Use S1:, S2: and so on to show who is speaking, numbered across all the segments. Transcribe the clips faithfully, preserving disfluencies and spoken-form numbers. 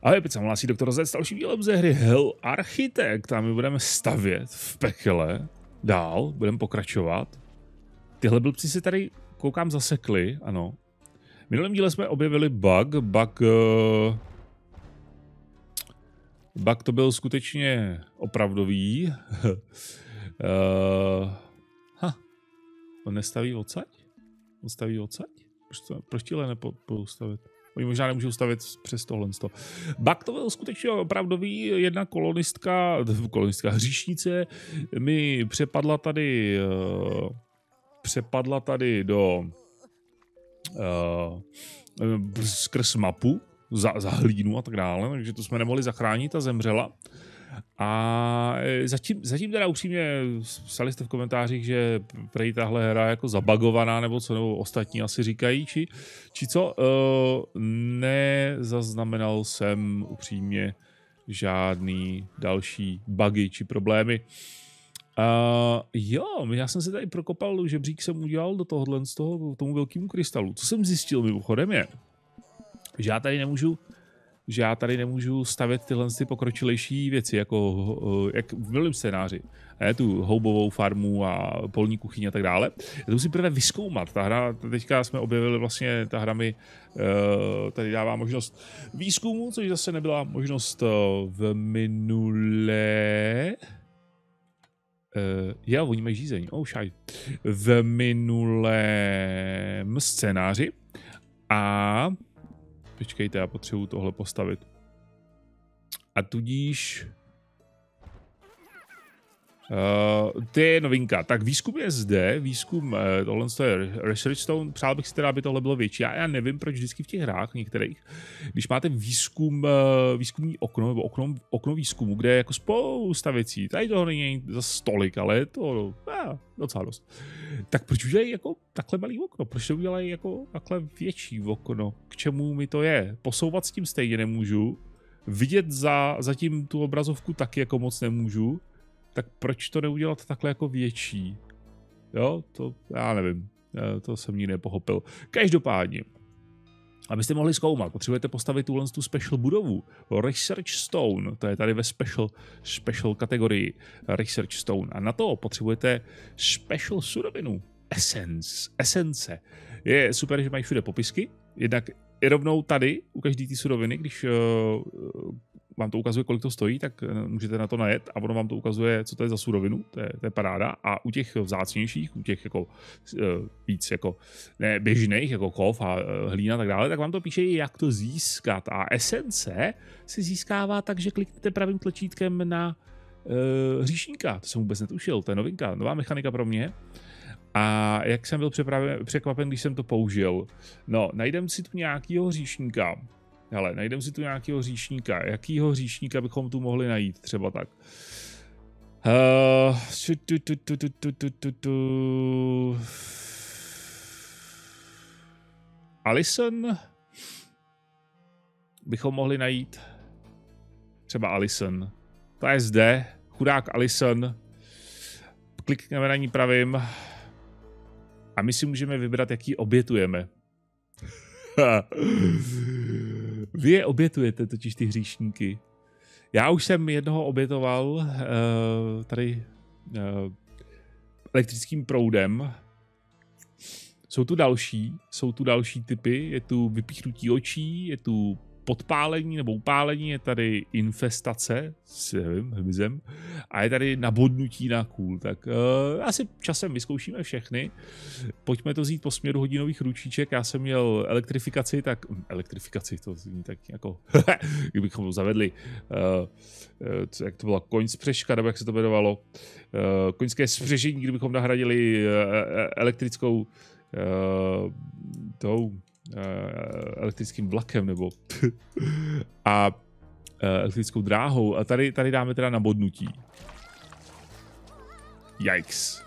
S1: Ahoj, teď jsem hlásí doktor Z s dalším dílem ze hry Hell Architect. A my budeme stavět v pekle dál, budeme pokračovat. Tyhle blbci se tady, koukám, zasekli, ano. V minulém díle jsme objevili bug, bug... Uh, bug to byl skutečně opravdový. uh, ha, on nestaví odsaď? On staví odsaď? Proč, to, proč tíhle nepoustavit? Oni možná nemůžou stavit přes tohle. Bug to byl skutečně opravdový. Jedna kolonistka, kolonistka hříšnice mi přepadla tady uh, přepadla tady do uh, skrz mapu za, za hlínu a tak dále, takže to jsme nemohli zachránit a zemřela. A zatím, zatím teda upřímně psali jste v komentářích, že prej tahle hra je jako zabagovaná, nebo co, nebo ostatní asi říkají, či, či co. Uh, nezaznamenal jsem upřímně žádný další bugy či problémy. Uh, jo, já jsem se tady prokopal, žebřík jsem udělal do tohohle, z toho, tomu velkému krystalu. Co jsem zjistil mimochodem je, že já tady nemůžu že já tady nemůžu stavět tyhle ty pokročilejší věci, jako jak v minulém scénáři. Ne, tu houbovou farmu a polní kuchyni a tak dále. Já to musím prvé vyzkoumat. Ta hra, teďka jsme objevili vlastně, ta hra mi uh, tady dává možnost výzkumu, což zase nebyla možnost uh, v minulé... Uh, jo, oni mají řízení. Oh, šaj. V minulém scénáři. A... Počkejte, já potřebuji tohle postavit. A tudíž... Uh, to je novinka. Tak výzkum je zde, výzkum, uh, tohle je Research Stone, přál bych si teda, aby tohle bylo větší. Já, já nevím, proč vždycky v těch hrách některých, když máte výzkum, uh, výzkumní okno, nebo okno, okno výzkumu, kde je jako spousta věcí, tady toho není za stolik, ale je to uh, docela dost. Tak proč udělají jako takhle malý okno? Proč to udělají jako takhle větší okno? K čemu mi to je? Posouvat s tím stejně nemůžu, vidět za, zatím tu obrazovku taky jako moc nemůžu. Tak proč to neudělat takhle jako větší? Jo, to já nevím. To jsem nikdy nepochopil. Každopádně, abyste mohli zkoumat, potřebujete postavit tuhle tu special budovu. Research Stone, to je tady ve special, special kategorii Research Stone. A na to potřebujete special surovinu. Essence. Essence. Je super, že mají všude popisky. Jednak i rovnou tady u každé té suroviny, když uh, vám to ukazuje, kolik to stojí, tak můžete na to najet a ono vám to ukazuje, co to je za surovinu, to je, to je paráda. A u těch vzácnějších, u těch jako uh, víc jako ne, běžných, jako kov a uh, hlína a tak dále, tak vám to píše, jak to získat. A esence se získává tak, že kliknete pravým tlačítkem na uh, hříšníka. To jsem vůbec netušil, to je novinka, nová mechanika pro mě. A jak jsem byl překvapen, když jsem to použil. No, najdem si tu nějakýho hříšníka. Hele, najdem si tu nějakýho hříšníka. Jakýho hříšníka bychom tu mohli najít? Třeba tak. Uh, tu, tu, tu, tu, tu, tu, tu, tu. Alison? Bychom mohli najít. Třeba Alison. To je zde. Chudák Alison. Klikneme na ní pravým. A my si můžeme vybrat, jaký obětujeme. Vy je obětujete, totiž ty hříšníky. Já už jsem jednoho obětoval uh, tady uh, elektrickým proudem. Jsou tu další, jsou tu další typy. Je tu vypíchnutí očí, je tu podpálení nebo upálení, je tady infestace s hmyzem a je tady nabodnutí na kůl. Tak uh, asi časem vyzkoušíme všechny. Pojďme to vzít po směru hodinových ručíček. Já jsem měl elektrifikaci, tak elektrifikaci, to zní tak jako kdybychom to zavedli. Uh, uh, jak to bylo? Koň spřežka, nebo jak se to jmenovalo? Uh, koňské spřežení, kdybychom nahradili uh, elektrickou uh, tou elektrickým vlakem nebo a elektrickou dráhou. A tady, tady dáme teda nabodnutí. Yikes.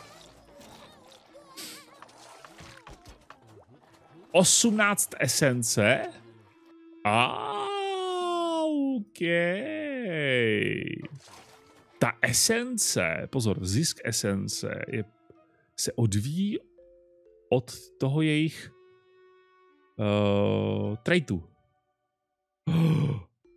S1: osmnáct esence. A OK. Ta esence, pozor, zisk esence je, se odvíjí od toho jejich Uh, traitu.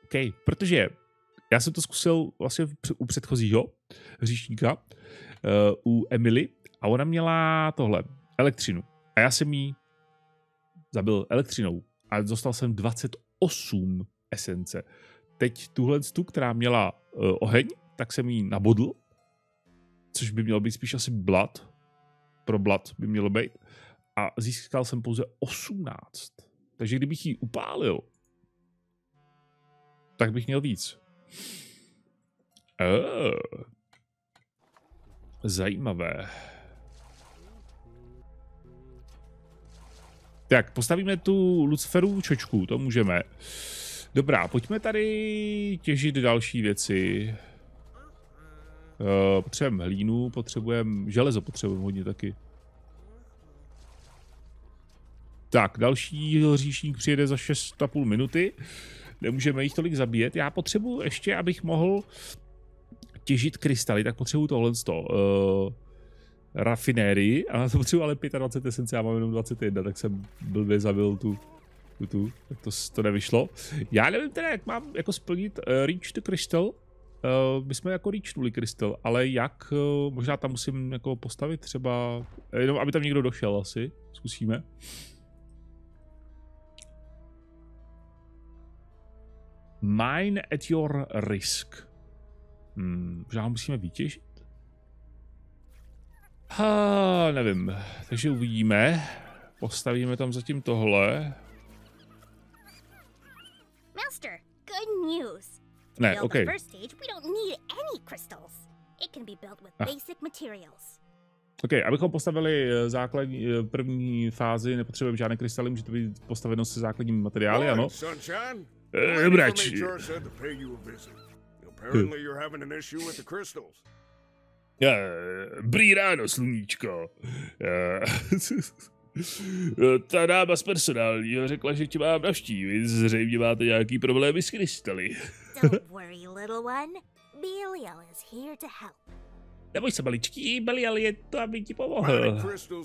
S1: OK, protože já jsem to zkusil vlastně u předchozího hříšníka, uh, u Emily, a ona měla tohle, elektřinu. A já jsem jí zabil elektřinou a dostal jsem dvacet osm esence. Teď tuhle tu, která měla uh, oheň, tak jsem jí nabodl, což by mělo být spíš asi blood. Pro blood by mělo být. A získal jsem pouze osmnáct. Takže kdybych ji upálil, tak bych měl víc. Oh. Zajímavé. Tak, postavíme tu Luciferovu čočku, to můžeme. Dobrá, pojďme tady těžit další věci. Uh, potřebujeme hlínu, potřebujeme železo, potřebujeme hodně taky. Tak, další hříšník přijede za šest a půl minuty. Nemůžeme jich tolik zabíjet. Já potřebuji ještě, abych mohl těžit krystaly, tak potřebuji tohle uh, rafinérii. A to potřebuji ale dvacet pět esence, já mám jenom dvacet jedna, tak jsem blbě zabil tu, tu, tu. Tak to, to nevyšlo. Já nevím teda, jak mám jako splnit uh, Reach the Crystal. Uh, my jsme jako reachnuli krystal, ale jak, uh, možná tam musím jako postavit třeba, jenom aby tam někdo došel asi, zkusíme. Mine at your risk. Hmm, možná musíme vytěžit? Ha, nevím, takže uvidíme. Postavíme tam zatím tohle.
S2: Master, good news.
S1: Ne, OK. OK, abychom postavili základní, první fázi, nepotřebujeme žádné krystaly, může to být postaveno se základními materiály, ano. Brač. Brý ráno, sluníčko. Ta dáma z personálního řekla, že tě mám navštívit. Zřejmě máte nějaký problémy s krystaly. Neboj se, maličký, Belial je to, aby ti pomohl.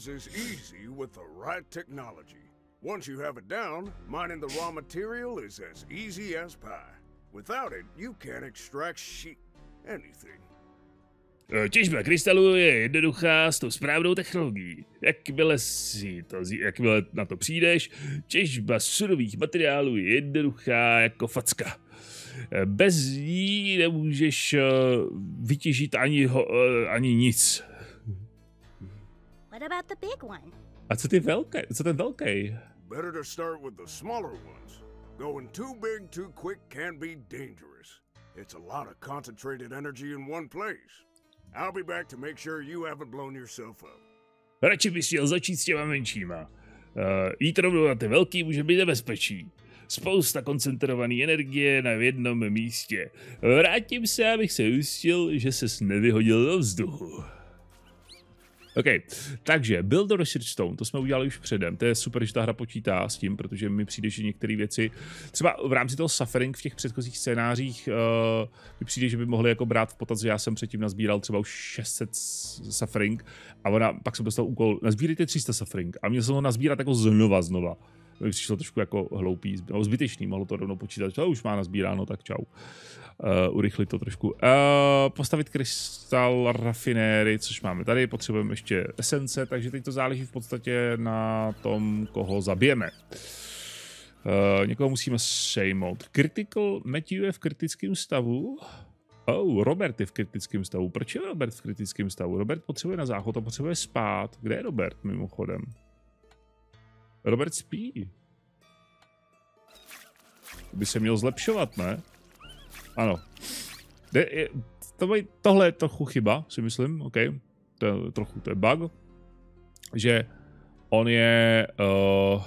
S1: Once you have it down, mining the raw material is as easy as pie. Without it, you can't extract shit, anything. Těžba krystalu je jednoduchá s tou správnou technologií. Jakmile si to, jakmile na to přijdeš, těžba surových materiálů je jednoduchá jako facka. Bez ní nemůžeš vytěžit ani, ho, ani nic.
S2: What about the big one?
S1: A co ty velké? Co ten velký?
S3: Better to start with the smaller ones. Going too big too quick can be dangerous. It's a lot of concentrated energy in one place. I'll be back to make sure you haven't blown yourself up.
S1: Radši bys chtěl začít s těma menšíma. Uh, jít rovnou na ty velký může být nebezpečí. Spousta koncentrované energie na jednom místě. Vrátím se, abych se ujistil, že ses nevyhodil do vzduchu. OK, takže Build the Research Stone, to jsme udělali už předem, to je super, že ta hra počítá s tím, protože mi přijde, že některé věci, třeba v rámci toho suffering v těch předchozích scénářích, uh, mi přijde, že by mohli jako brát v potaz, že já jsem předtím nazbíral třeba už šest set suffering a ona, pak jsem dostal úkol, nazbírejte tři sta suffering a měl jsem ho nazbírat jako znova znova. To mi přišlo trošku jako hloupý, no, zbytečný, mohlo to rovnou počítat, že už má nazbíráno, tak čau. Uh, urychlit to trošku. Uh, postavit krystal rafinéry, což máme tady, potřebujeme ještě esence, takže teď to záleží v podstatě na tom, koho zabijeme. Uh, někoho musíme sejmout. Critical Matthew je v kritickém stavu. Oh, Robert je v kritickém stavu. Proč je Robert v kritickém stavu? Robert potřebuje na záchod a potřebuje spát. Kde je Robert mimochodem? Robert spí. By se měl zlepšovat, ne? Ano. De, je, to je, tohle je trochu chyba, si myslím, OK. To je trochu, to je bug. Že on je... Uh,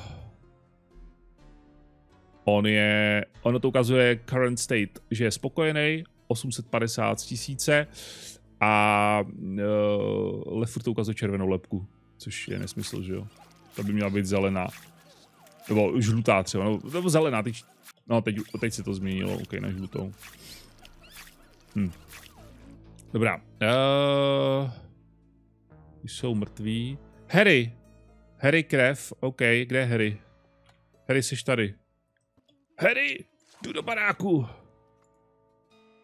S1: on je... Ono to ukazuje current state, že je spokojený, osm set padesát tisíce a uh, Lefur to ukazuje červenou lepku, což je nesmysl, že jo. To by měla být zelená. Nebo žlutá třeba, no, nebo zelená, teď, no teď, teď se to změnilo, OK, na žlutou. Hm. Dobrá. Uh, jsou mrtví. Harry! Harry krev, OK, kde je Harry? Harry, jsi tady. Harry! Jdu do baráku!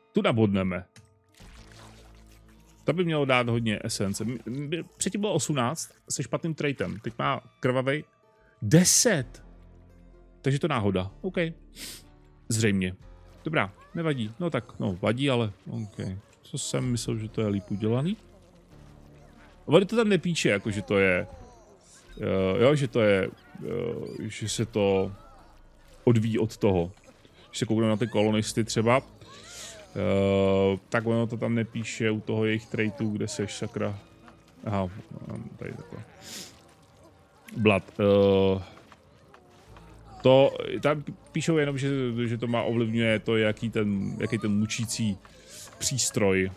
S1: Tu nabodneme. To by mělo dát hodně esence. Předtím bylo osmnáct se špatným traitem. Teď má krvavej deset. Takže to náhoda. OK. Zřejmě. Dobrá, nevadí. No tak, no, vadí, ale OK. Co jsem myslel, že to je líp udělaný? Vody to tam nepíše, jako že to je... Uh, jo, že to je... Uh, že se to odvíjí od toho. Když se koukneme na ty kolonisty třeba, Uh, tak ono to tam nepíše u toho jejich traitu, kde seš, sakra. Aha, tady takhle. Blood. Uh, to, tam píšou jenom, že, že to má ovlivňuje to, jaký ten, jaký ten mučící přístroj.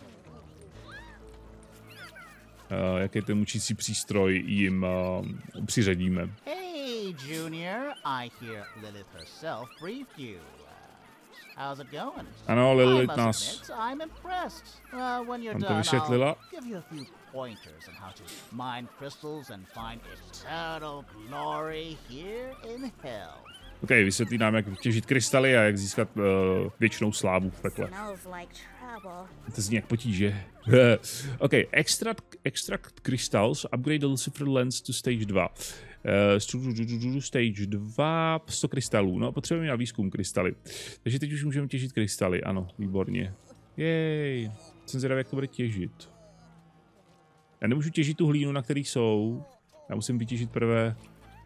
S1: Uh, jaký ten mučící přístroj jim uh, přiřadíme.
S4: Hey, Junior, I hear Lilith herself briefed you. How's it going?
S1: Ano, Lilith nás
S4: I'm impressed. Uh, when you're
S1: nám to
S4: done,
S1: vysvětlila.
S4: I'll give you a few pointers on how to mine crystals and find eternal glory here in hell.
S1: OK, vysvětlí nám, jak těžit krystaly a jak získat uh, věčnou slávu v pekle.
S2: Smells like trouble.
S1: To zní jak potíže. OK, extract, extract crystals, upgrade the Lucifer lens to stage dva. Uh, stage dva, sto krystalů. No, potřebujeme na výzkum krystaly. Takže teď už můžeme těžit krystaly, ano, výborně. Jej, jsem zvědavý, jak to bude těžit. Já nemůžu těžit tu hlínu, na který jsou. Já musím vytěžit prvé...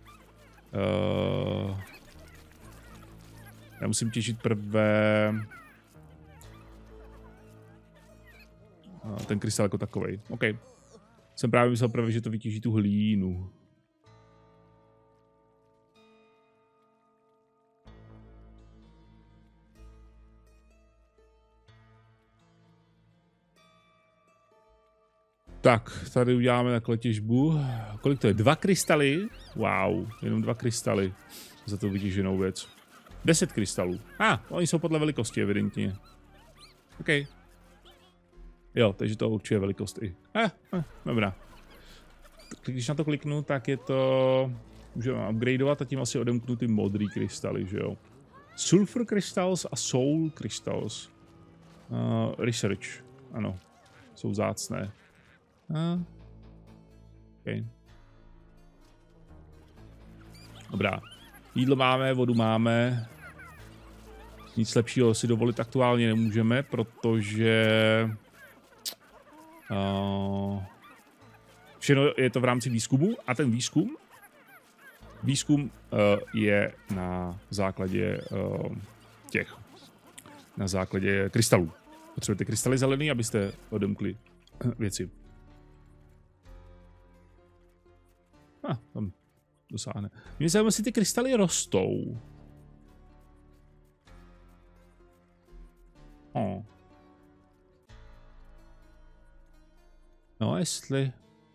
S1: Uh, já musím těžit prvé... Uh, ten krystal jako takovej. OK. Jsem právě myslel prvé, že to vytěží tu hlínu. Tak, tady uděláme takhle těžbu. Kolik to je? Dva krystaly? Wow, jenom dva krystaly za to vytěženou věc. Deset krystalů. A, ah, oni jsou podle velikosti, evidentně. OK. Jo, takže to určuje velikost i. Eh, eh, dobrá. Když na to kliknu, tak je to... Můžeme upgradeovat a tím asi odemknu ty modrý krystaly, že jo. Sulfur crystals a soul crystals. Uh, research, ano. Jsou vzácné. Uh, okay. Dobrá. Jídlo máme, vodu máme. Nic lepšího si dovolit aktuálně nemůžeme, protože... Uh, všechno je to v rámci výzkumu a ten výzkum výzkum uh, je na základě uh, těch na základě krystalů. Potřebujete krystaly zelený, abyste odemkli věci. Ah, tam dosáhne. Mě zajímá, jestli ty krystaly rostou. Oh. No, jestli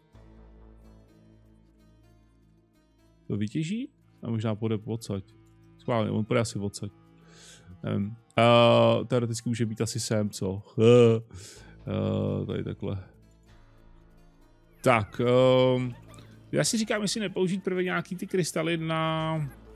S1: to vytěží? A možná půjde odsaď. Schválně, on půjde asi odsaď. Nevím. Uh, teoreticky může být asi sem, co? Uh, uh, tady takhle. Tak, um, já si říkám, jestli nepoužít prvé nějaký ty krystaly na...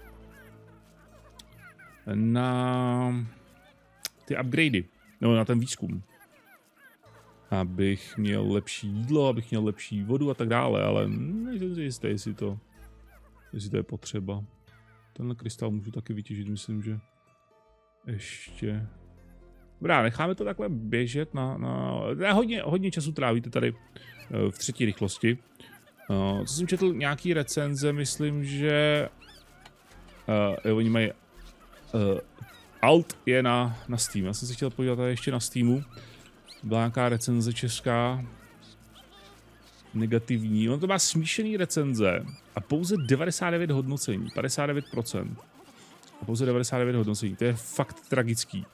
S1: na... ty upgradey. No, na ten výzkum. Abych měl lepší jídlo, abych měl lepší vodu a tak dále, ale nejsem si jistý, jestli to, jestli to je potřeba. Tenhle krystal můžu taky vytěžit, myslím, že ještě. Dobrá, necháme to takhle běžet na... na... Hodně, hodně času trávíte tady v třetí rychlosti. Co jsem četl nějaký recenze, myslím, že... Uh, oni mají... Uh, Alt je na, na Steam. Já jsem se chtěl podívat tady ještě na Steamu. Byla nějaká recenze česká. Negativní. On to má smíšený recenze. A pouze devadesát devět hodnocení. padesát devět procent. A pouze devadesát devět hodnocení. To je fakt tragický.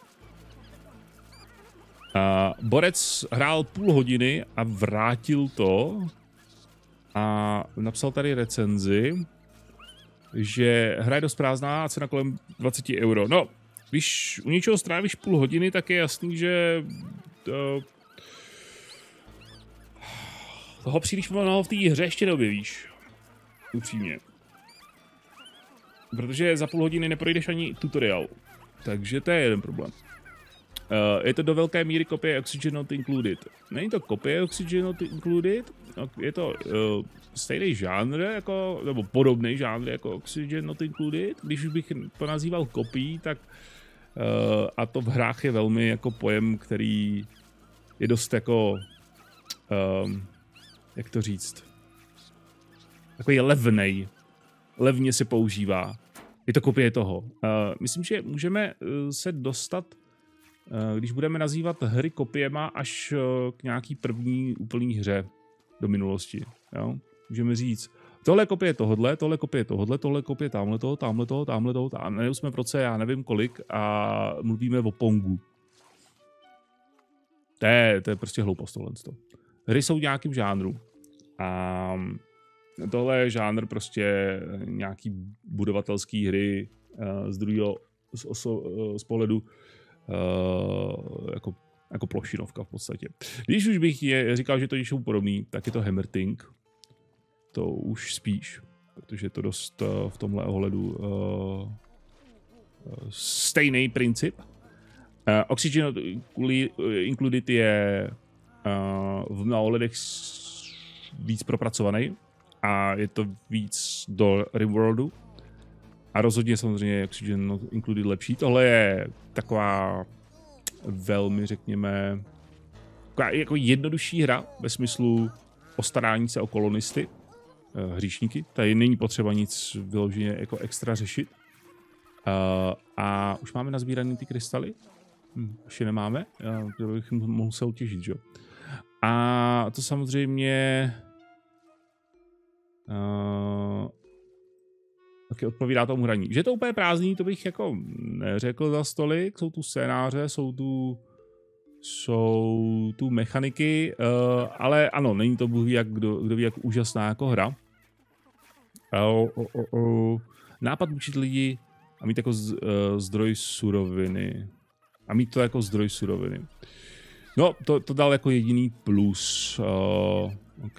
S1: A Borec hrál půl hodiny a vrátil to. A napsal tady recenzi, že hra je dost prázdná a cena kolem dvacet euro. No, když u něčeho strávíš půl hodiny, tak je jasný, že to, toho příliš mnoho v té hře ještě neobjevíš. Upřímně. Protože za půl hodiny neprojdeš ani tutoriál. Takže to je jeden problém. je to do velké míry kopie Oxygen Not Included. Není to kopie Oxygen Not Included, je to uh, stejný žánr, jako, nebo podobný žánr jako Oxygen Not Included. Když už bych to nazýval kopií, tak uh, a to v hrách je velmi jako pojem, který je dost jako, um, jak to říct, takový levnej, levně se používá. Je to kopie toho. Uh, myslím, že můžeme uh, se dostat, uh, když budeme nazývat hry kopiema, až uh, k nějaký první úplný hře do minulosti. Jo? Můžeme říct, tohle kopie tohodle, tohle kopie tohodle, tohle kopie tamhle toho, tamhle toho, tamhle toho, tamhle jsme v roce, já nevím kolik, a mluvíme o Pongu. To je, to je prostě hloupost tohle. Hry jsou v nějakým žánru. A tohle je žánr prostě nějaký budovatelský hry uh, z druhého z, oso, uh, z pohledu uh, jako, jako plošinovka v podstatě. Když už bych je, říkal, že to jsou podobný, tak je to Hammerting. To už spíš, protože je to dost uh, v tomhle ohledu uh, stejný princip. Uh, Oxygen Included je uh, v mnoha ohledech víc propracovaný a je to víc do Rimworldu. A rozhodně samozřejmě Oxygen Not Included lepší. Tohle je taková velmi, řekněme, taková jako jednodušší hra ve smyslu postarání se o kolonisty, hříšníky. Tady není potřeba nic vyloženě jako extra řešit. Uh, a už máme nazbíraný ty krystaly? Hm, ještě nemáme. Já bych mohl se utěžit, že? A to samozřejmě uh, taky odpovídá tomu hraní. Že je to úplně prázdný, to bych jako neřekl za stolik. Jsou tu scénáře, jsou tu jsou tu mechaniky, uh, ale ano, není to bůh ví, jak, kdo, kdo ví, jak úžasná jako hra. Uh, uh, uh, uh. Nápad učit lidi a mít jako z, uh, zdroj suroviny. A mít to jako zdroj suroviny. No, to, to dal jako jediný plus. Uh, OK.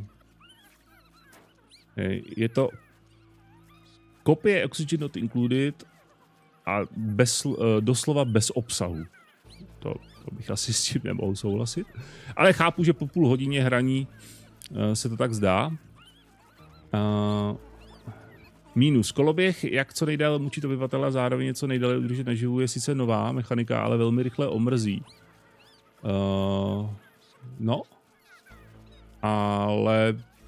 S1: Hey, je to kopie Oxygen Not Included a bez, uh, doslova bez obsahu. To, to bych asi s tím nemohl souhlasit. Ale chápu, že po půl hodině hraní uh, se to tak zdá. Uh, Mínus. Koloběh, jak co nejdéle mučit obyvatele a zároveň něco nejdéle udržet naživu, je sice nová mechanika, ale velmi rychle omrzí. Uh, no. Ale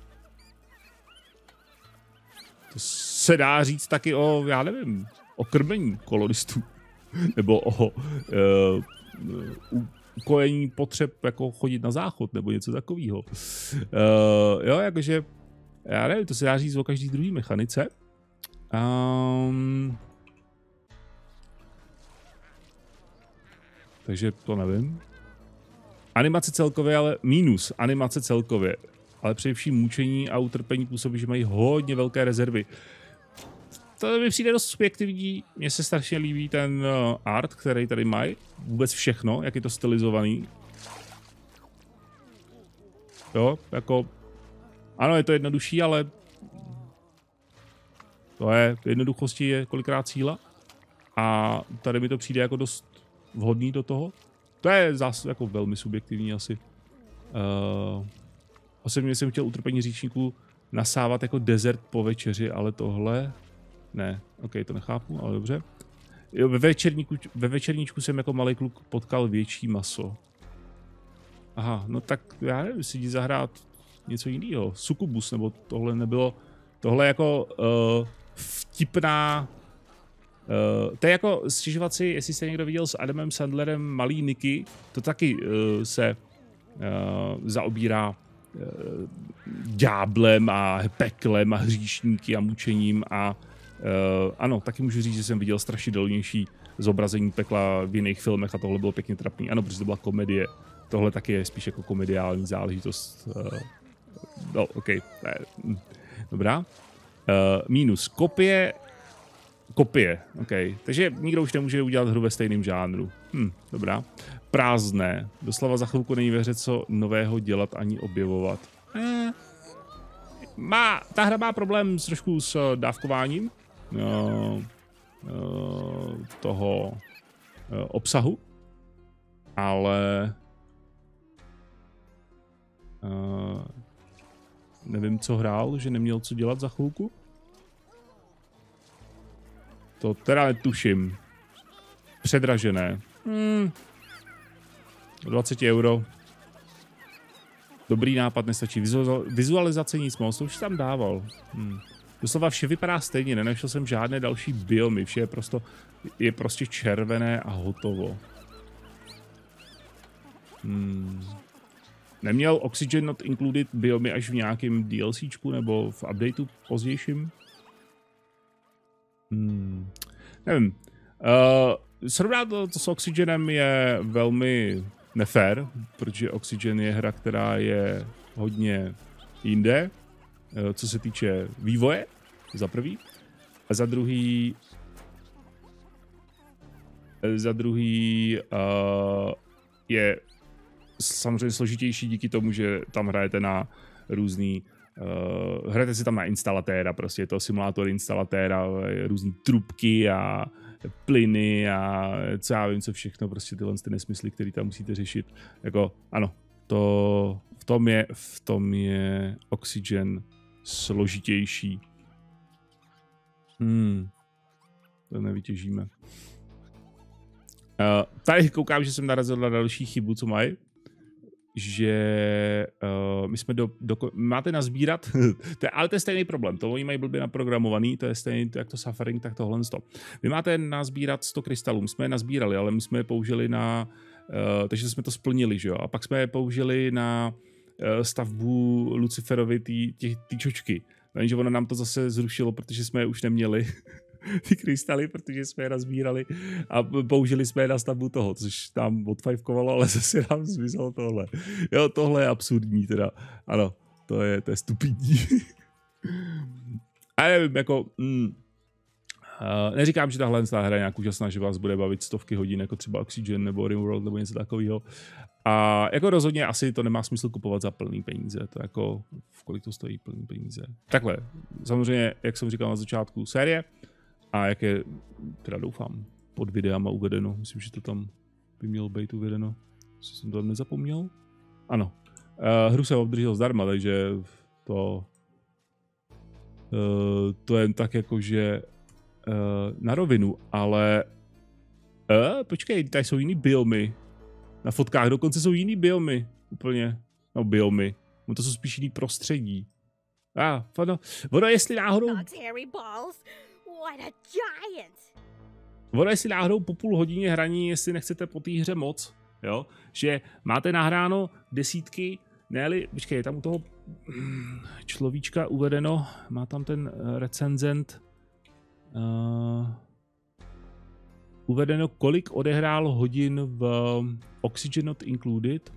S1: to se dá říct taky o, já nevím, o krmení kolonistů. Nebo o uh, ukojení potřeb jako chodit na záchod, nebo něco takového. Uh, jo, jakože, já nevím, to se dá říct o každý druhý mechanice. Um, takže to nevím. Animace celkově, ale mínus. Animace celkově. Ale především mučení a utrpení působí, že mají hodně velké rezervy. To mi přijde dost subjektivní. Mně se strašně líbí ten uh, art, který tady mají. Vůbec všechno, jak je to stylizovaný. Jo, jako... Ano, je to jednodušší, ale... To je, jednoduchosti je kolikrát síla. A tady mi to přijde jako dost vhodný do toho. To je zase jako velmi subjektivní asi. Uh, osobně jsem chtěl utrpení říčníků nasávat jako dezert po večeři, ale tohle... Ne, ok, to nechápu, ale dobře. Jo, ve, večerníku, ve večerníčku jsem jako malý kluk potkal větší maso. Aha, no tak já nevím, si jdi zahrát něco jiného. Sukubus, nebo tohle nebylo... Tohle jako uh, vtipná... Uh, to je jako stěžovat si, jestli jste někdo viděl s Adamem Sandlerem Malý Niky, to taky uh, se uh, zaobírá uh, ďáblem a peklem a hříšníky a mučením a uh, ano, taky můžu říct, že jsem viděl strašidelnější zobrazení pekla v jiných filmech a tohle bylo pěkně trapný. Ano, protože to byla komedie. Tohle taky je spíš jako komediální záležitost. Uh, no, ok. Ne. Dobrá. Uh, mínus. Kopie. Kopie. OK. Takže nikdo už nemůže udělat hru ve stejném žánru. Hm, dobrá. Prázdné. Doslova za chvilku není ve hře co nového dělat ani objevovat. Eh. Má, ta hra má problém s trošku s dávkováním uh, uh, toho uh, obsahu. ale uh, nevím, co hrál, že neměl co dělat za chvilku. To teda netuším. Předražené. Hmm. dvacet euro. Dobrý nápad, nestačí. Vizualizace nic moc, to už tam dával. Hmm. Doslova vše vypadá stejně, nenašel jsem žádné další biomy, vše je, prosto, je prostě červené a hotovo. Hmm. Neměl Oxygen Not Included biomy až v nějakém DLCčku nebo v updateu pozdějším? Hmm. Nevím. Uh, srovnat to, to s Oxygenem je velmi nefér, protože Oxygen je hra, která je hodně jinde, uh, co se týče vývoje, za prvý. A za druhý... Za druhý uh, je samozřejmě složitější díky tomu, že tam hrajete na různý Uh, hrajete si tam na instalatéra, prostě je to simulátor instalatéra, různý trubky a plyny a co já vím, co všechno, prostě tyhle ty nesmysly, které tam musíte řešit. Jako, ano, to v tom je, v tom je Oxygen složitější. Hmm, to nevytěžíme. Uh, tady koukám, že jsem narazil na další chybu, co mají. Že uh, my jsme do, do, máte nazbírat, to je, ale to je stejný problém, to oni mají blbě naprogramovaný, to je stejný, jak to suffering, tak tohle sto. Vy máte nazbírat sto krystalů, my jsme je nazbírali, ale my jsme je použili na, uh, takže jsme to splnili, že jo, a pak jsme je použili na uh, stavbu Luciferovi ty čočky, takže ono nám to zase zrušilo, protože jsme je už neměli. Ty krystaly, protože jsme je nazbírali a použili jsme je na stavbu toho, což tam odfajfkovalo, ale zase nám zmizelo tohle. Jo, tohle je absurdní teda. Ano, to je, to je stupidní. A nevím, jako... Mm, uh, neříkám, že tahle hra je nějak úžasná, že vás bude bavit stovky hodin, jako třeba Oxygen nebo Rimworld nebo něco takového. A jako rozhodně asi to nemá smysl kupovat za plný peníze. To jako, v kolik to stojí plný peníze. Takhle, samozřejmě, jak jsem říkal na začátku, série. A jak je, teda doufám, pod videama uvedeno. Myslím, že to tam by mělo být uvedeno. Jestli jsem to tam nezapomněl. Ano. Uh, hru jsem obdržel zdarma, takže to... Uh, to je tak jako, že uh, na rovinu, ale... Uh, počkej, tady jsou jiný biomy. Na fotkách dokonce jsou jiný biomy. Úplně. No biomy. No to jsou spíš jiný prostředí. A, ah, ono, ono jestli náhodou...
S2: What a giant!
S1: Ono jestli náhodou po půl hodině hraní, jestli nechcete po té hře moc, jo, že máte nahráno desítky, ne-li, počkej, je tam u toho človíčka uvedeno, má tam ten recenzent uh, uvedeno, kolik odehrál hodin v Oxygen Not Included.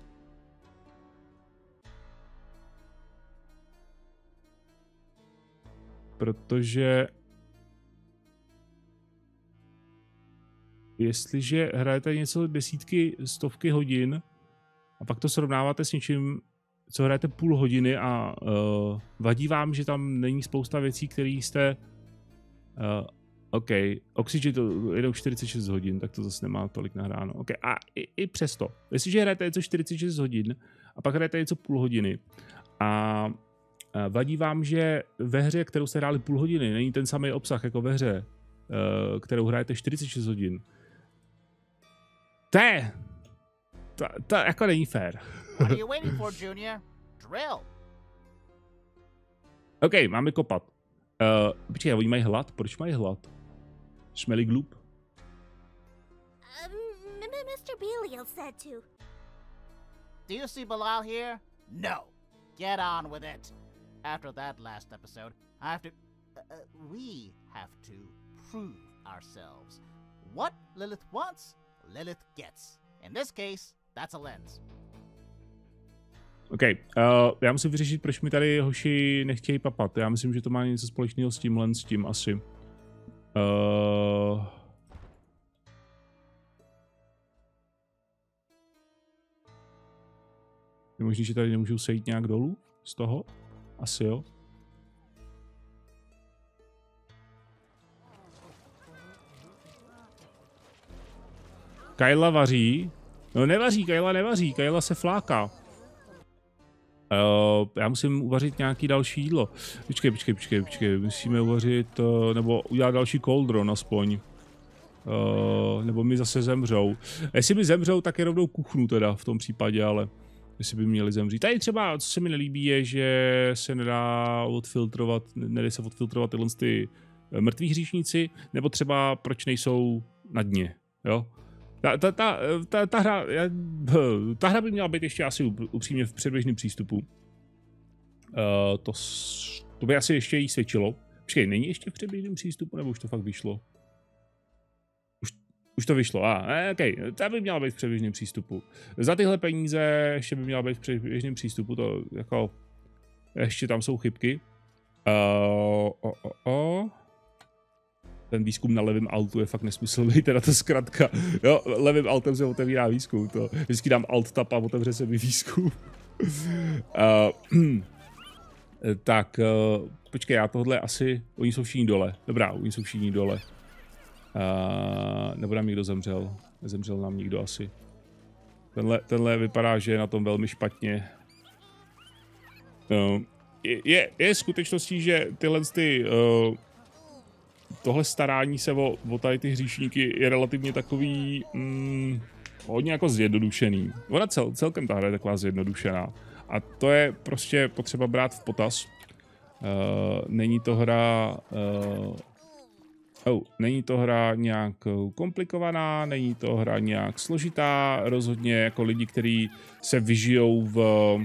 S1: Protože jestliže hrajete něco desítky, stovky hodin a pak to srovnáváte s něčím, co hrajete půl hodiny a uh, vadí vám, že tam není spousta věcí, které jste... Uh, OK, Oxygen to jedou čtyřicet šest hodin, tak to zase nemá tolik nahráno. OK, a i, i přesto, jestliže hrajete něco čtyřicet šest hodin a pak hrajete něco půl hodiny a uh, vadí vám, že ve hře, kterou jste hráli půl hodiny, není ten samý obsah jako ve hře, uh, kterou hrajete čtyřicet šest hodin, to je, to, to jako není fér.
S4: What are you waiting for, Junior? Drill.
S1: OK, máme kopat. Uh, počkej, oni mají hlad? Proč mají hlad? Šmeli glup?
S2: Um, Mister Belial said to.
S4: Do you see Bilal here? No. Get on with it. After that last episode, I have to... Uh, uh, we have to prove ourselves. What Lilith wants, Lilith gets. In this case, that's a lens.
S1: OK, uh, já musím vyřešit, proč mi tady hoši nechtějí papat. Já myslím, že to má něco společného s tímhle, s tím asi. Uh... Je možný, že tady nemůžou sejít nějak dolů z toho? Asi jo. Kyla vaří. No nevaří, Kayla nevaří, Kayla se fláká. Uh, já musím uvařit nějaký další jídlo. Počkej, počkej, počkej, počkej, musíme uvařit, uh, nebo udělat další cauldron aspoň. Uh, nebo mi zase zemřou. A jestli mi zemřou, tak je rovnou kuchnu teda v tom případě, ale jestli by měli zemřít. Tady třeba, co se mi nelíbí, je, že se nedá odfiltrovat, nedá se odfiltrovat tyhle ty mrtví hříšníci, nebo třeba proč nejsou na dně, jo? Ta, ta, ta, ta, ta, hra, ta hra by měla být ještě asi upřímně v předběžném přístupu. Uh, to, to by asi ještě jí svědčilo. Počkej, není ještě v předběžném přístupu, nebo už to fakt vyšlo? Už, už to vyšlo, a ah, ok, ta by měla být v předběžném přístupu. Za tyhle peníze ještě by měla být v předběžném přístupu, to jako, ještě tam jsou chybky. Uh, oh, oh, oh. Ten výzkum na levém altu je fakt nesmyslný, teda ta zkratka. Jo, levým altem se otevírá výzkum, to vždycky dám alt tab a otevře se mi výzkum. uh, tak, uh, počkej, já tohle asi, oni jsou všichni dole. Dobrá, oni jsou všichni dole. Uh, nebo nám někdo zemřel, nezemřel nám nikdo asi. Tenhle, tenhle vypadá, že je na tom velmi špatně. Uh, je, je, je skutečností, že tyhle ty... Uh, tohle starání se o, o tady ty hříšníky je relativně takový mm, hodně jako zjednodušený. Ona cel, celkem ta hra je taková zjednodušená. A to je prostě potřeba brát v potaz. Uh, není to hra... Uh, oh, není to hra nějak komplikovaná, není to hra nějak složitá. Rozhodně jako lidi, kteří se vyžijou v...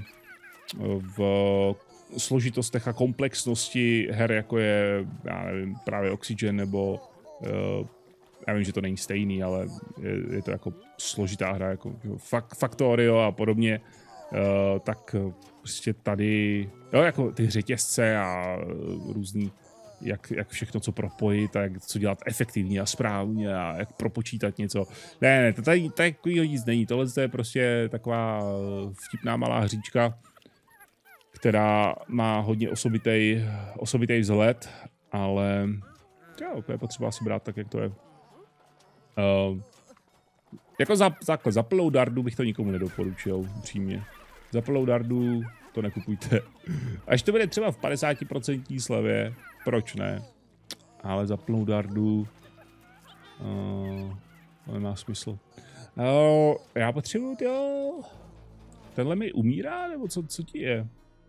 S1: v složitostech a komplexnosti her, jako je, já nevím, právě Oxygen, nebo uh, já vím, že to není stejný, ale je, je to jako složitá hra, jako Factorio a podobně, uh, tak prostě tady, jo, jako ty řetězce a různý, jak, jak všechno co propojit a jak co dělat efektivně a správně a jak propočítat něco. Ne, ne, to tady takovýho nic není, tohle je prostě taková vtipná malá hříčka, která má hodně osobitý, osobitý vzhled, ale jo, to je potřeba si brát tak, jak to je. Uh, jako za, takhle, za plnou dardu bych to nikomu nedoporučil, upřímně. Za plnou dardu to nekupujte. Až to bude třeba v padesát procent slevě, proč ne? Ale za plnou dardu uh, to nemá smysl. Uh, já potřebuji, jo... Tenhle mi umírá, nebo co, co ti je?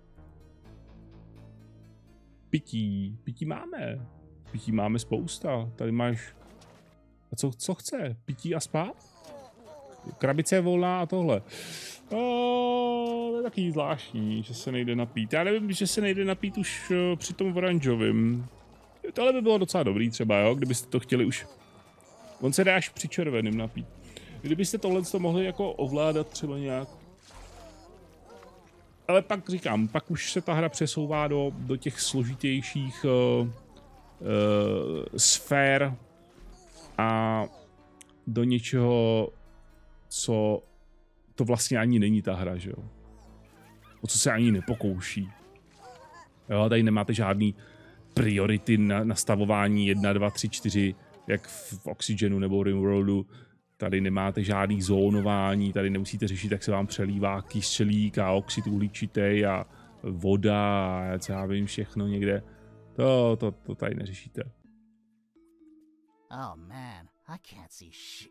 S1: Pití. Pití máme. Pití máme spousta. Tady máš... A co, co chce? Pití a spát? Krabice je volná a tohle. O, to je taky zvláštní, že se nejde napít. Já nevím, že se nejde napít už uh, při tom oranžovým. Tohle by bylo docela dobrý třeba, jo? Kdybyste to chtěli už... On se dá až při červeným napít. Kdybyste tohle to mohli jako ovládat třeba nějak. Ale pak říkám, pak už se ta hra přesouvá do, do těch složitějších uh, uh, sfér a do něčeho, co to vlastně ani není ta hra, že jo? O co se ani nepokouší. Jo, tady nemáte žádný priority na nastavování jedna, dva, tři, čtyři, jak v Oxygenu nebo Rimworldu. Tady nemáte žádný zónování, tady nemusíte řešit, jak se vám přelívá kyselík a oxid uhličitý a voda a co já vím, všechno někde. To, to, to tady neřešíte.
S4: Oh man, I can't see shit.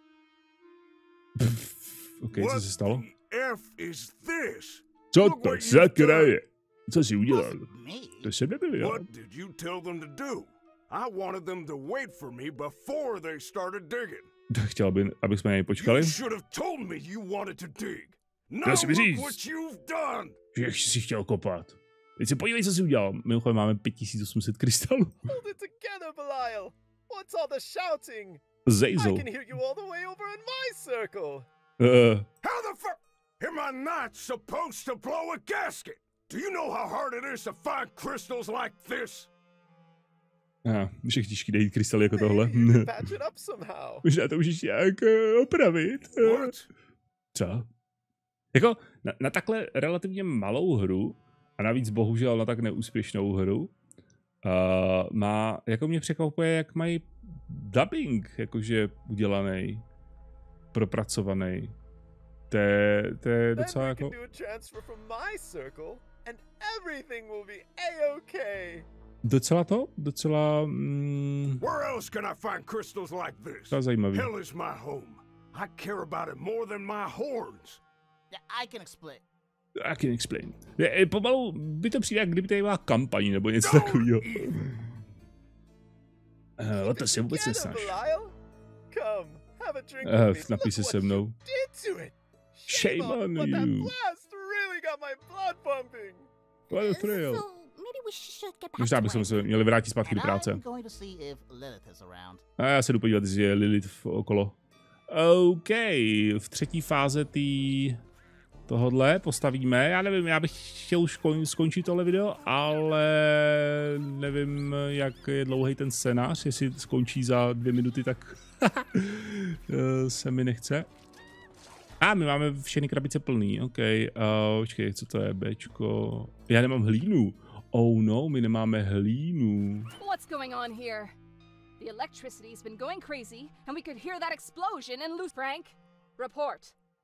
S1: OK, co se stalo?
S3: F is this?
S1: Co to sakra je? Co jsi udělal? To jsem nebyl já.
S3: What did you tell them to do? I wanted them to wait for me before they started digging.
S1: Chtěl by, aby jsme něj počkali?
S3: You should have told me you wanted to dig. Now
S1: Chtěl jsi mi
S3: look
S1: říct,
S3: what you've done.
S1: že jsi chtěl kopat. Teď se podívej, co jsi udělal. Mimochodem máme pět tisíc osm set krystalů.
S5: Hold it together, Belial! What's all the shouting?
S1: Zazel.
S5: I can hear you all the way over in my circle!
S1: Uh,
S3: How the fuck am I not supposed to blow a gasket? Do you know how hard it is to find crystals like this?
S1: Aha, už je těžký najít krystaly jako tohle.
S5: Maybe you can patch it up somehow.
S1: Možná to můžeš nějak uh, opravit.
S3: What?
S1: Co? Jako na, na takhle relativně malou hru, a navíc bohužel na tak neúspěšnou hru, uh, má, jako mě překvapuje, jak mají dubbing jakože udělaný, propracovaný. To je, to je
S5: Then
S1: docela
S5: we
S1: jako...
S5: can do a transfer from my circle, and everything will be a-okay.
S1: Docela to? Docela... Mm,
S3: Where else can I find crystals like this?
S1: to je zajímavý.
S3: Hell is my home. I care about it more than my horns.
S4: Yeah, I can explain.
S1: I can explain. Je, je, pomalu by to přijde, jak kdyby tady byla kampaň nebo něco takového. Uh, o to si vůbec
S5: Get him,
S1: nesnáš.
S5: Belial. Come, have a drink
S1: Uh,
S5: with me.
S1: napij se
S5: Look
S1: se
S5: what
S1: mnou.
S5: you did to it.
S1: Shame on
S5: but that
S1: you.
S5: blast really got my blood pumping.
S1: What a thrill.
S2: So maybe we should get back
S1: Možná
S2: to
S1: bychom
S2: work.
S1: se měli vrátit zpátky do
S4: And
S1: práce.
S4: I'm going to see if Lilith is around.
S1: A já se jdu podívat, jestli je Lilith okolo. OK, v třetí fáze tý tohodle postavíme. Já nevím, já bych chtěl už kon, skončit tohle video, ale nevím, jak je dlouhý ten scénář. Jestli skončí za dvě minuty, tak se mi nechce. A my máme všechny krabice plný, OK. Uh, počkej, co to je, Bčko? Já nemám hlínu. Oh no, my nemáme hlínu.
S6: What's going on here? The electricity's been going crazy, and we could hear that explosion and lose Frank. Report.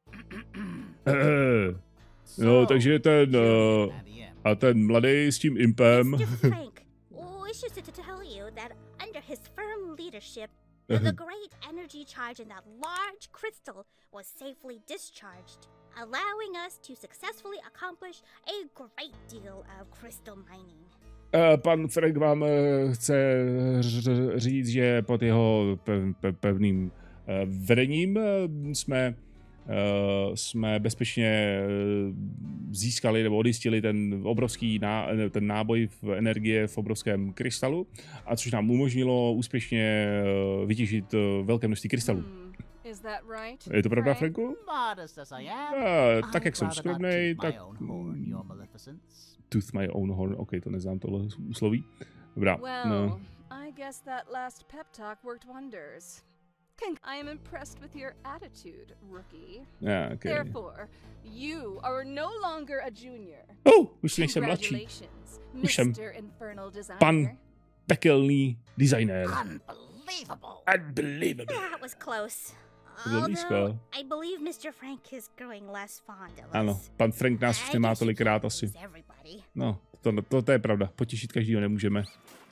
S1: Uh, no, takže ten, uh, a ten mladý s tím impem.
S2: Mister Frank, wishes to tell you that under his firm leadership, the great energy charge in that large crystal was safely discharged, allowing us to successfully accomplish a great deal of crystal mining.
S1: Uh, pan Frank vám uh, chce ř- říct, že pod jeho pev- pe- pevným uh, vedením uh, jsme Uh, jsme bezpečně uh, získali nebo odjistili ten obrovský ná, ten náboj v energie v obrovském krystalu, a což nám umožnilo úspěšně uh, vytěžit uh, velké množství krystalů.
S6: Hmm. Is that right?
S1: Je to pravda,
S6: Frank?
S1: Franku?
S4: Modest as I am,
S1: Uh, tak
S4: I'd
S1: jak jsem
S4: rather not
S1: skromnej,
S4: toot
S1: tak...
S4: my own horn, your maleficence.
S1: Tooth my own horn, ok, to neznám tohle úsloví. Dobrá,
S6: Well,
S1: no.
S6: I guess that last pep talk worked wonders. I am impressed with your attitude, rookie.
S1: Yeah, okay.
S6: Therefore, you are no longer a junior.
S1: Oh, už nejsem mladší.
S6: Congratulations,
S1: Už jsem
S6: mister Infernal Designer.
S1: pan pekelný designér.
S4: Unbelievable!
S1: Unbelievable.
S2: That was close.
S1: To bylo blízko.
S2: Although, I believe Mister Frank is growing less fond of us.
S1: Ano, pan Frank nás už
S2: I
S1: nemá
S2: guess you
S1: tolikrát
S2: can't
S1: asi.
S2: please everybody.
S1: No, to, to, to je pravda. Potěšit každýho nemůžeme.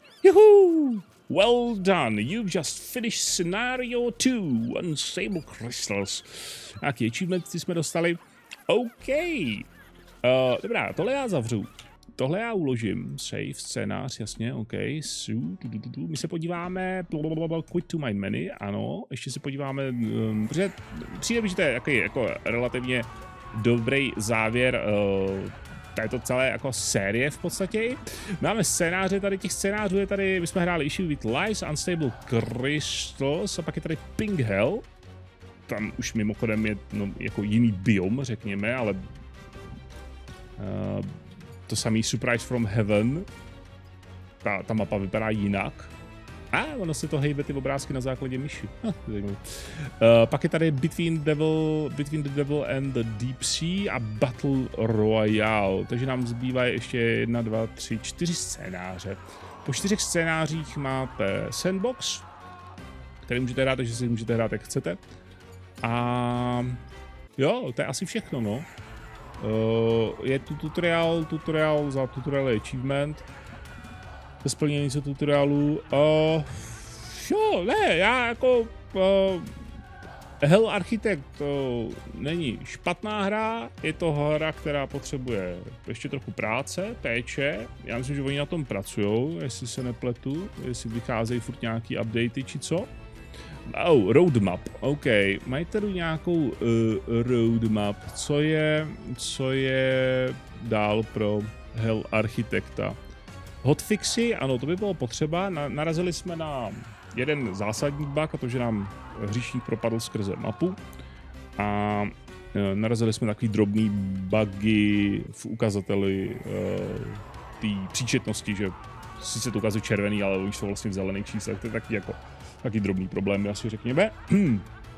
S1: Juhu! Well done, you've just finished scenario two, Unstable Crystals. Nějaký achievementy jsme dostali. OK. Uh, dobrá, tohle já zavřu. Tohle já uložím. Save, scénář, jasně, OK. Su, du, du, du, du. My se podíváme, blablabla, quit to mine menu, ano. Ještě se podíváme, um, protože přijde mi, že to je jako, jako relativně dobrý závěr uh, této celé jako série v podstatě. Máme scénáře, tady těch scénářů je tady, my jsme hráli Issue with Lies, Unstable Crystals a pak je tady Pink Hell. Tam už mimochodem je no, jako jiný biom, řekněme, ale uh, to samý Surprise from Heaven. Ta, ta mapa vypadá jinak. A ah, ono se to hejbe ty obrázky na základě myši. Ah, uh, pak je tady Between, Devil, Between the Devil and the Deep Sea a Battle Royale. Takže nám zbývá ještě jedna, dva, tři, čtyři scénáře. Po čtyřech scénářích máte Sandbox, který můžete hrát, takže si můžete hrát, jak chcete. A jo, to je asi všechno, no. Uh, je tu tutoriál, tutoriál za tutorial je achievement. Splnění se tutoriálu. Uh, jo, ne, já jako uh, Hell Architect to není špatná hra, je to hra, která potřebuje ještě trochu práce, péče. Já myslím, že oni na tom pracují, jestli se nepletu, jestli vycházejí furt nějaký updaty či co. Oh, roadmap, OK. Mají tady nějakou uh, roadmap, co je, co je dál pro Hell Architecta. Hotfixy, ano, to by bylo potřeba. Na, narazili jsme na jeden zásadní bug, a to, že nám hříšník propadl skrze mapu. A e, narazili jsme na takový drobný bugy v ukazateli e, té příčetnosti, že sice to ukazuje červený, ale oni jsou vlastně v zelených číslech. To je taky jako taky drobný problém, asi řekněme. Uh,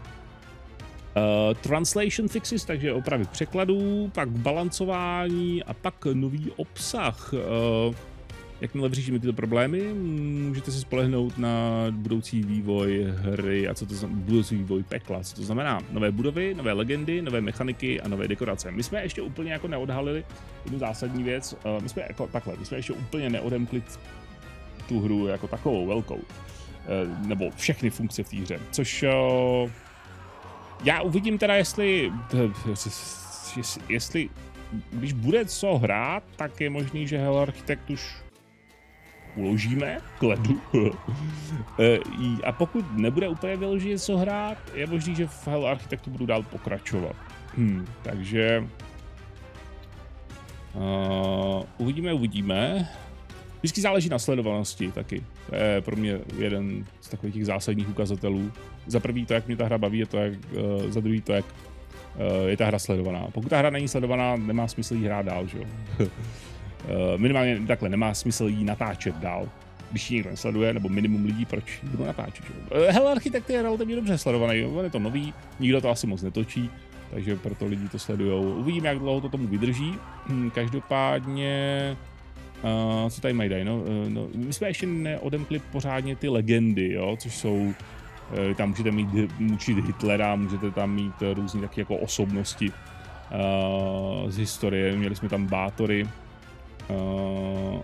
S1: translation fixes, takže opravy překladů, pak balancování a pak nový obsah. Uh, jakmile vyřešíme tyto problémy, můžete se spolehnout na budoucí vývoj hry a co to znamená, budoucí vývoj pekla, co to znamená. Nové budovy, nové legendy, nové mechaniky a nové dekorace. My jsme ještě úplně jako neodhalili jednu zásadní věc, my jsme jako takhle, my jsme ještě úplně neodemkli tu hru jako takovou velkou, nebo všechny funkce v té hře, což já uvidím teda, jestli, jestli, když bude co hrát, tak je možný, že Hell Architect už uložíme k ledu. A pokud nebude úplně vyloženě co hrát, je možný, že v Hell Architectu budu dál pokračovat. Hmm, takže uh, uvidíme, uvidíme. Vždycky záleží na sledovanosti taky. To je pro mě jeden z takových těch zásadních ukazatelů. Za prvý to, jak mě ta hra baví, je to, jak, uh, za druhý to, jak uh, je ta hra sledovaná. Pokud ta hra není sledovaná, nemá smysl jí hrát dál, že jo? uh, minimálně takhle, nemá smysl jí natáčet dál. Když ji někdo nesleduje, nebo minimum lidí, proč ji budou natáčet, že jo? Uh, Hell Architect je relativně dobře sledovaný, on je to nový, nikdo to asi moc netočí, takže proto lidi to sledujou. Uvidíme, jak dlouho to tomu vydrží. Každopádně Uh, co tady mají dají, no, uh, no, my jsme ještě neodemkli pořádně ty legendy, jo, což jsou, uh, tam můžete mít mučit Hitlera, můžete tam mít uh, různý taky jako osobnosti uh, z historie, měli jsme tam Bátory, uh,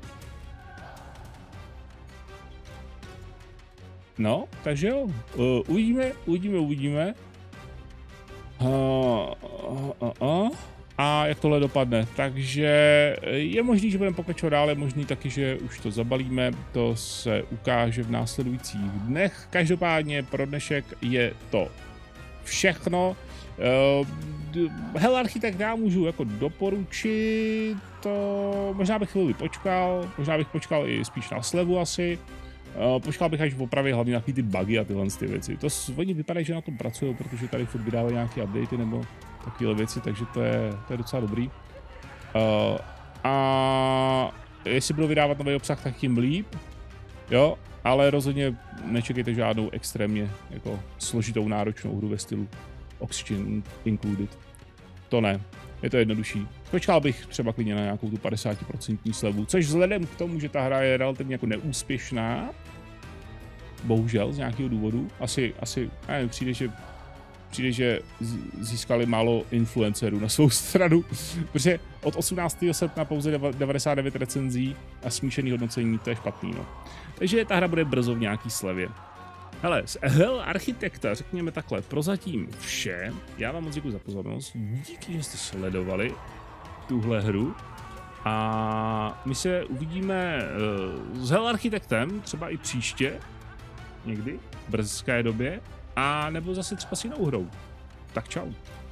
S1: no, takže jo, uh, uvidíme, uvidíme, uvidíme, uh, uh, uh, uh. A jak tohle dopadne. Takže je možný, že budeme pokračovat dále, je možný taky, že už to zabalíme, to se ukáže v následujících dnech. Každopádně pro dnešek je to všechno. Uh, Hell Architect já můžu jako doporučit, to možná bych chvíli počkal, možná bych počkal i spíš na slevu asi. Uh, počkal bych až v opravě hlavně na ty bugy a tyhle ty věci. To oni vypadají, že na tom pracují, protože tady furt vydávají nějaké updaty nebo takové věci, takže to je, to je docela dobrý. Uh, a jestli budou vydávat nový obsah, tak tím líp, jo, ale rozhodně nečekejte žádnou extrémně jako složitou náročnou hru ve stylu Oxygen Included. To ne, je to jednodušší. Počkal bych třeba klidně na nějakou tu padesát procent slevu, což vzhledem k tomu, že ta hra je relativně jako neúspěšná, bohužel z nějakého důvodu, asi, asi, nevím, přijde, že Přijde, že získali málo influencerů na svou stranu, protože od osmnáctého srpna pouze devadesát devět recenzí a smíšený hodnocení, to je špatný, no. Takže ta hra bude brzo v nějaký slevě. Hele, z Hell Architecta, řekněme takhle, prozatím vše. Já vám moc děkuji za pozornost, díky, že jste sledovali tuhle hru a my se uvidíme uh, s Hell Architectem třeba i příště, někdy, v brzké době, a nebo zase třeba s jinou hrou. Tak čau.